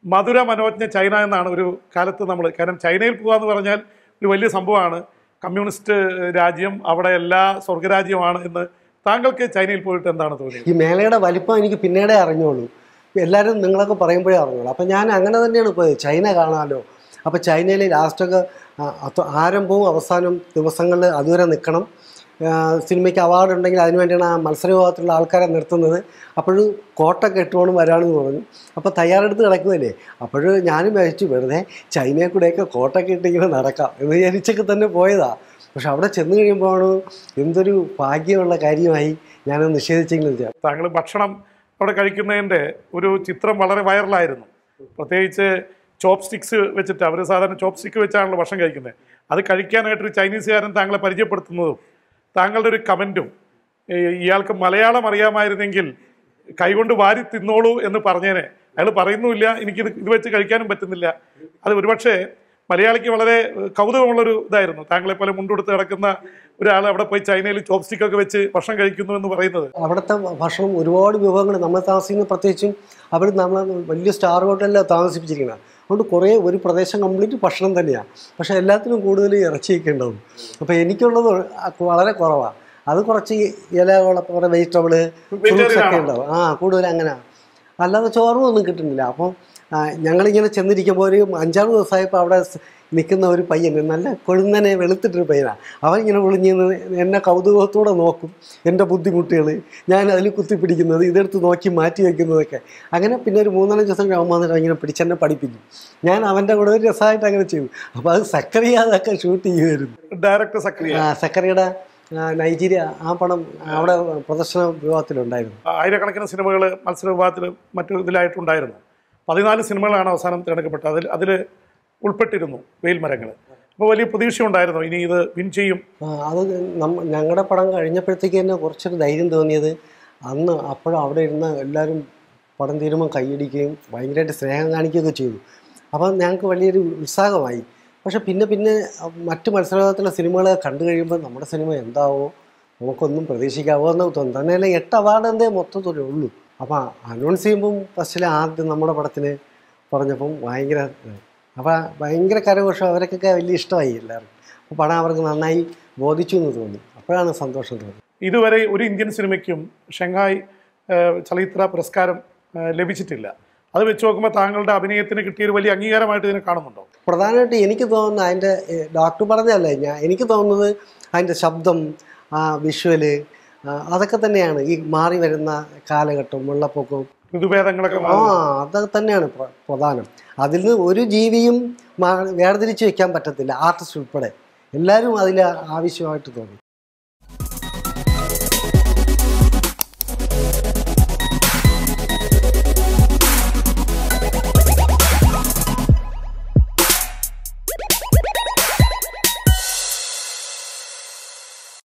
മധുര മനോജ്ഞ China എന്നാണ് ഒരു കാലത്ത് നമ്മൾ, കാരണം ചൈനയിൽ പോകാന്ന് പറഞ്ഞാൽ ഒരു വലിയ സംഭവമാണ്. കമ്മ്യൂണിസ്റ്റ് രാജ്യം, അവിടെ എല്ലാ സ്വർഗരാജ്യമാണ് എന്ന്. താങ്കൾക്ക് ചൈനയിൽ പോയിട്ട് എന്താണ് തോന്നിയത്? ഈ മേളയുടെ വലിപ്പം എനിക്ക് പിന്നീടേ അറിഞ്ഞോളൂ. എല്ലാവരും നിങ്ങളൊക്കെ പറയുമ്പോഴേ അറിഞ്ഞോളൂ. അപ്പം ഞാൻ അങ്ങനെ തന്നെയാണ് പോയത്, ചൈന കാണാമല്ലോ. അപ്പോൾ ചൈനയിൽ ലാസ്റ്റൊക്കെ ആരംഭവും അവസാനവും ദിവസങ്ങളിൽ അതുവരെ നിൽക്കണം. സിനിമയ്ക്ക് അവാർഡ് ഉണ്ടെങ്കിൽ അതിന് വേണ്ടിയാണ് ആ മത്സര വിഭാഗത്തിലുള്ള ആൾക്കാരെ നിർത്തുന്നത്. അപ്പോഴും കോട്ടൊക്കെ ഇട്ടുകൊണ്ട് വരാമെന്ന് പറഞ്ഞു. അപ്പോൾ തയ്യാറെടുത്ത് കിടക്കുമല്ലേ. അപ്പോഴും ഞാനും വിചാരിച്ചു വെറുതെ ചൈനയിൽ കൂടെയൊക്കെ കോട്ടൊക്കെ ഇട്ടിങ്ങനെ നടക്കാം എന്ന് വിചാരിച്ചൊക്കെ തന്നെ പോയതാണ്. പക്ഷെ അവിടെ ചെന്ന് കഴിയുമ്പോഴാണ് എന്തൊരു ഭാഗ്യമുള്ള കാര്യമായി ഞാനത് നിഷേധിച്ചെങ്കിലും വെച്ചാൽ. താങ്കൾ ഭക്ഷണം അവിടെ കഴിക്കുന്നതിൻ്റെ ഒരു ചിത്രം വളരെ വൈറലായിരുന്നു. പ്രത്യേകിച്ച് ചോപ്പ് സ്റ്റിക്സ് വെച്ചിട്ട്, അവർ സാധാരണ ചോപ്പ് സ്റ്റിക്ക് വെച്ചാണല്ലോ ഭക്ഷണം കഴിക്കുന്നത്. അത് കഴിക്കാനായിട്ടൊരു ചൈനീസുകാരൻ താങ്കളെ പരിചയപ്പെടുത്തുന്നതും താങ്കളുടെ ഒരു കമൻറ്റും, ഇയാൾക്ക് മലയാളം അറിയാമായിരുന്നെങ്കിൽ കൈകൊണ്ട് വാരി തിന്നോളൂ എന്ന് പറഞ്ഞേനെ. അയാൾ പറയുന്നുമില്ല, എനിക്കിത് വെച്ച് കഴിക്കാനും പറ്റുന്നില്ല. അത് ഒരുപക്ഷെ മലയാളിക്ക് വളരെ കൗതുകമുള്ളൊരു ഇതായിരുന്നു. താങ്കളെപ്പോലെ മുണ്ടെടുത്ത് കിടക്കുന്ന ഒരാൾ അവിടെ പോയി ചൈനയിൽ ചോപ്പ് സ്റ്റിക്കൊക്കെ വെച്ച് ഭക്ഷണം കഴിക്കുന്നു എന്ന് പറയുന്നത്. അവിടുത്തെ ഭക്ഷണം ഒരുപാട് വിഭവങ്ങൾ നമ്മൾ താമസിക്കുന്ന, പ്രത്യേകിച്ചും അവർ നമ്മൾ വലിയ സ്റ്റാർ ഹോട്ടലിലാണ് താമസിപ്പിച്ചിരിക്കുന്നത്. അതുകൊണ്ട് ഒരു പ്രദേശം കംപ്ലീറ്റ് ഭക്ഷണം തന്നെയാണ്. പക്ഷേ എല്ലാത്തിനും കൂടുതൽ ഇറച്ചിയൊക്കെ ഉണ്ടാവും. അപ്പോൾ എനിക്കുള്ളത് വളരെ കുറവാണ്. അത് കുറച്ച് ഇലകളെ കുറേ വെജിറ്റബിള് ഫ്രൂട്ട്സ് ഒക്കെ ഉണ്ടാവും. കൂടുതൽ അങ്ങനെ. അല്ലാതെ ചോറും ഒന്നും കിട്ടുന്നില്ല. അപ്പം ഞങ്ങളിങ്ങനെ ചെന്നിരിക്കുമ്പോൾ ഒരു 5-6 ദിവസമായപ്പോൾ അവിടെ നിൽക്കുന്ന ഒരു പയ്യൻ, നല്ല കൊഴുന്നനെ വെളുത്തിട്ടൊരു പയ്യനാണ്. അവനിങ്ങനെ വിളിഞ്ഞ് എന്നെ കൗതുകത്തോടെ നോക്കും. എൻ്റെ ബുദ്ധിമുട്ടുകൾ, ഞാൻ അതിൽ കുത്തിപ്പിടിക്കുന്നത്, ഇതെടുത്ത് നോക്കി മാറ്റി വയ്ക്കുന്നതൊക്കെ. അങ്ങനെ പിന്നെ ഒരു 3-4 ദിവസം കഴിയുമ്പോൾ ഇങ്ങനെ പിടിച്ചെന്നെ പഠിപ്പിക്കും. ഞാൻ അവൻ്റെ കൂടെ ഒരു രസമായിട്ട് അങ്ങനെ ചെയ്തു. അപ്പോൾ അത് സക്കറിയ അതൊക്കെ ഷൂട്ട് ചെയ്യുമായിരുന്നു. ഡയറക്ടർ സക്കറിയുടെ നൈജീരിയ ആ പടം അവിടെ പ്രദർശന വിഭാഗത്തിലുണ്ടായിരുന്നു. ആയിരക്കണക്കിന് സിനിമകൾ മത്സര വിഭാഗത്തിൽ മറ്റു ഇതിലായിട്ടുണ്ടായിരുന്നു. 14 സിനിമകളാണ് അവസാനം തിരഞ്ഞെടുക്കപ്പെട്ടത്. അതിൽ ഉൾപ്പെട്ടിരുന്നു വെയിൽ മരങ്ങൾ. അപ്പോൾ വലിയ പ്രതീക്ഷ ഉണ്ടായിരുന്നു ഇനി ഇത് വിൻ ചെയ്യും. അത് ഞങ്ങളുടെ പടം കഴിഞ്ഞപ്പോഴത്തേക്ക് തന്നെ കുറച്ചൊരു ധൈര്യം തോന്നിയത് അപ്പോഴും അവിടെ ഇരുന്ന എല്ലാവരും പടം തീരുമ്പോൾ കൈയടിക്കുകയും ഭയങ്കരമായിട്ട് സ്നേഹം കാണിക്കുകയൊക്കെ ചെയ്തു. അപ്പോൾ ഞങ്ങൾക്ക് വലിയൊരു ഉത്സാഹമായി. പക്ഷെ പിന്നെ മറ്റ് മത്സരത്തിലുള്ള സിനിമകളെ കണ്ടു കഴിയുമ്പോൾ നമ്മുടെ സിനിമ എന്താവോ, നമുക്കൊന്നും പ്രതീക്ഷിക്കാവോ എന്ന് തോന്നും. തന്നെയല്ല 8 അവാർഡ് എന്തേ മൊത്തത്തിലേ ഉള്ളൂ. അപ്പോൾ അനൗൺസ് ചെയ്യുമ്പം ഫസ്റ്റിൽ ആദ്യം നമ്മുടെ പടത്തിന് പറഞ്ഞപ്പം ഭയങ്കര കരഘോഷം. അവർക്കൊക്കെ വലിയ ഇഷ്ടമായി എല്ലാവർക്കും. അപ്പോൾ പടം അവർക്ക് നന്നായി ബോധിച്ചു എന്ന് തോന്നി. അപ്പോഴാണ് സന്തോഷം തോന്നി. ഇതുവരെ ഒരു ഇന്ത്യൻ സിനിമയ്ക്കും ഷങ്ഹായ് ചലച്ചിത്ര പുരസ്കാരം ലഭിച്ചിട്ടില്ല. അത് വെച്ച് നോക്കുമ്പോൾ താങ്കളുടെ അഭിനയത്തിന് കിട്ടിയൊരു വലിയ അംഗീകാരമായിട്ട് ഇതിനെ കാണുന്നുണ്ടോ? പ്രധാനമായിട്ട് എനിക്ക് തോന്നുന്നത് അതിൻ്റെ ഡോക്ടർ പറഞ്ഞല്ലേ, എനിക്ക് തോന്നുന്നത് അതിൻ്റെ ശബ്ദം, വിഷ്വല്, അതൊക്കെ തന്നെയാണ് ഈ മാറി വരുന്ന കാലഘട്ടം, വെള്ളപ്പൊക്കവും ഋതുഭേദങ്ങളൊക്കെ അതൊക്കെ തന്നെയാണ് പ്രധാനം. അതിൽ നിന്ന് ഒരു ജീവിയും വേർതിരിച്ച് വെക്കാൻ പറ്റത്തില്ല, ആർട്ടിസ്റ്റ് ഉൾപ്പെടെ എല്ലാവരും അതിൽ ആവശ്യമായിട്ട് തോന്നി.